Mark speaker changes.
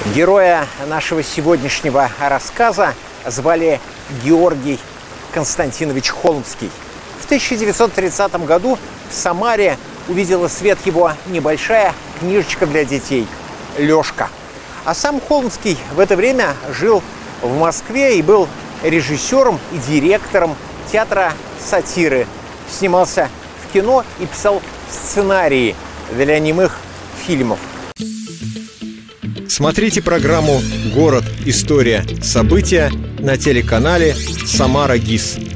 Speaker 1: Героя нашего сегодняшнего рассказа звали Георгий Константинович Холмский. В 1930 году в Самаре увидела свет его небольшая книжечка для детей «Лёшка». А сам Холмский в это время жил в Москве и был режиссером и директором театра сатиры. Снимался в кино и писал сценарии для немых фильмов.
Speaker 2: Смотрите программу «Город. История. События» на телеканале «Самара ГИС».